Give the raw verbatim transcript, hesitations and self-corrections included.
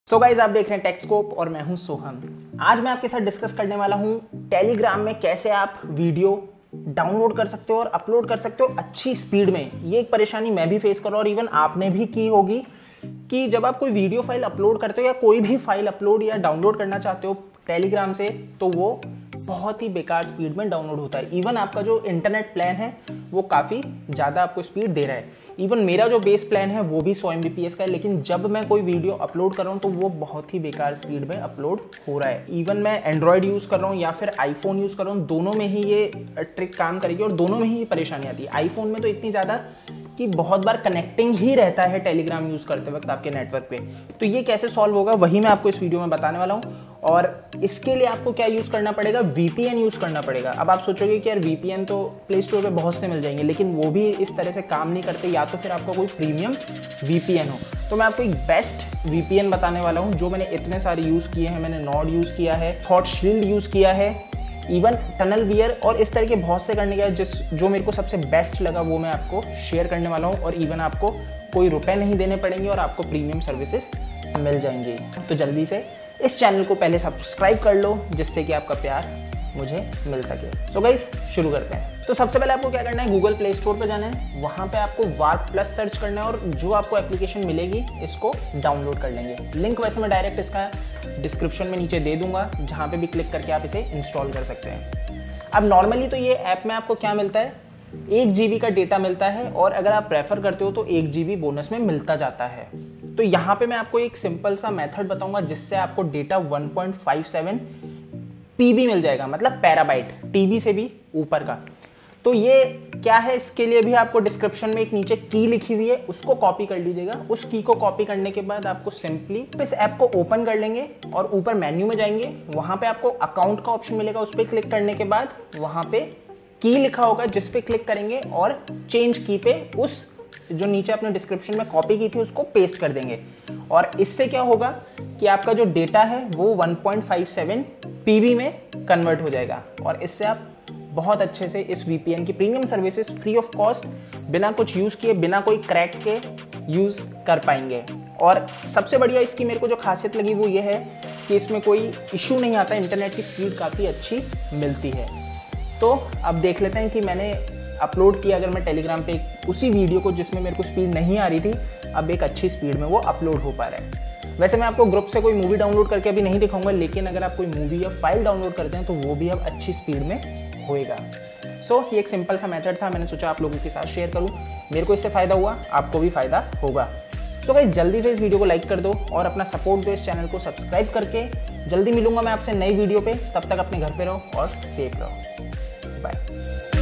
So guys आप देख रहे हैं टेक्सकोप और मैं हूं सोहम। आज मैं आपके साथ डिस्कस करने वाला हूं टेलीग्राम में कैसे आप वीडियो डाउनलोड कर सकते हो और अपलोड कर सकते हो अच्छी स्पीड में। ये एक परेशानी मैं भी फेस कर रहा हूं और इवन आपने भी की होगी कि जब आप कोई वीडियो फाइल अपलोड करते हो या कोई भी फाइल अपलोड या डाउनलोड करना चाहते हो टेलीग्राम से, तो वो बहुत ही बेकार स्पीड में डाउनलोड होता है। इवन आपका जो इंटरनेट प्लान है वो काफ़ी ज़्यादा आपको स्पीड दे रहा है। इवन मेरा जो बेस प्लान है वो भी सौ एम बी पी एस का है, लेकिन जब मैं कोई वीडियो अपलोड कर रहा हूँ तो वो बहुत ही बेकार स्पीड में अपलोड हो रहा है। इवन मैं एंड्रॉयड यूज़ कर रहा हूँ या फिर आईफोन यूज़ कर रहा हूँ, दोनों में ही ये ट्रिक काम करेगी और दोनों में ही ये परेशानी आती है। आईफोन में तो इतनी ज़्यादा कि बहुत बार कनेक्टिंग ही रहता है टेलीग्राम यूज़ करते वक्त आपके नेटवर्क पे। तो ये कैसे सॉल्व होगा वही मैं आपको इस वीडियो में बताने वाला हूँ। और इसके लिए आपको क्या यूज़ करना पड़ेगा, वी पी एन यूज़ करना पड़ेगा। अब आप सोचोगे कि यार वी पी एन तो प्ले स्टोर पे बहुत से मिल जाएंगे, लेकिन वो भी इस तरह से काम नहीं करते, या तो फिर आपका कोई प्रीमियम वी पी एन हो। तो मैं आपको एक बेस्ट वी पी एन बताने वाला हूँ जो मैंने इतने सारे यूज़ किए हैं। मैंने नॉड यूज़ किया है, थॉट शील्ड यूज़ किया है, इवन टनल वियर और इस तरह के बहुत से करने के बाद जिस जो मेरे को सबसे बेस्ट लगा वो मैं आपको शेयर करने वाला हूँ। और इवन आपको कोई रुपए नहीं देने पड़ेंगे और आपको प्रीमियम सर्विसेज मिल जाएंगी। तो जल्दी से इस चैनल को पहले सब्सक्राइब कर लो जिससे कि आपका प्यार मुझे मिल सके। सो गाइस शुरू करते हैं। तो सबसे पहले आपको क्या करना है, गूगल प्ले स्टोर पर जाना है, वहाँ पे आपको वार्प प्लस सर्च करना है और जो आपको एप्लीकेशन मिलेगी इसको डाउनलोड कर लेंगे। लिंक वैसे मैं डायरेक्ट इसका डिस्क्रिप्शन में नीचे दे दूंगा, जहाँ पे भी क्लिक करके आप इसे इंस्टॉल कर सकते हैं। अब नॉर्मली तो ये ऐप में आपको क्या मिलता है, एक जी बी का डेटा मिलता है और अगर आप प्रेफर करते हो तो एक जी बी बोनस में मिलता जाता है। तो यहाँ पे मैं आपको एक सिंपल सा मेथड बताऊंगा जिससे आपको data one point five seven P B मिल जाएगा, मतलब पैराबाइट, टी बी से भी ऊपर का। तो ये क्या है, इसके लिए भी आपको डिस्क्रिप्शन में एक नीचे की लिखी हुई है, उसको कॉपी कर लीजिएगा। उस की को कॉपी करने के बाद आपको सिंपली इस ऐप को ओपन कर लेंगे और ऊपर मेन्यू में जाएंगे। वहाँ पे आपको अकाउंट का ऑप्शन मिलेगा, उस पर क्लिक करने के बाद वहाँ पे की लिखा होगा जिस पे क्लिक करेंगे और चेंज की पे उस जो नीचे आपने डिस्क्रिप्शन में कॉपी की थी उसको पेस्ट कर देंगे। और इससे क्या होगा कि आपका जो डेटा है वो one point five seven P B में कन्वर्ट हो जाएगा और इससे आप बहुत अच्छे से इस वी पी एन की premium services free of cost बिना कुछ यूज़ किए, बिना कोई क्रैक के यूज़ कर पाएंगे। और सबसे बढ़िया इसकी मेरे को जो खासियत लगी वो ये है कि इसमें कोई इशू नहीं आता, इंटरनेट की स्पीड काफ़ी अच्छी मिलती है। तो अब देख लेते हैं कि मैंने अपलोड किया, अगर मैं टेलीग्राम पे उसी वीडियो को जिसमें मेरे को स्पीड नहीं आ रही थी, अब एक अच्छी स्पीड में वो अपलोड हो पा रहा है। वैसे मैं आपको ग्रुप से कोई मूवी डाउनलोड करके अभी नहीं दिखाऊंगा, लेकिन अगर आप कोई मूवी या फाइल डाउनलोड करते हैं तो वो भी अब अच्छी स्पीड में होएगा। सो so, ये एक सिंपल सा मेथड था, मैंने सोचा आप लोगों के साथ शेयर करूँ। मेरे को इससे फ़ायदा हुआ, आपको भी फ़ायदा होगा। सो so गाइस जल्दी से इस वीडियो को लाइक कर दो और अपना सपोर्ट दो इस चैनल को सब्सक्राइब करके। जल्दी मिलूंगा मैं आपसे नई वीडियो पे, तब तक अपने घर पे रहो और सेफ रहो। बाय।